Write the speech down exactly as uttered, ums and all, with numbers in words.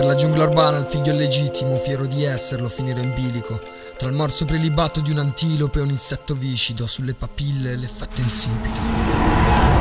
Nella giungla urbana il figlio illegittimo, fiero di esserlo, finire in bilico, tra il morso prelibato di un antilope e un insetto viscido, sulle papille l'effetto insipido.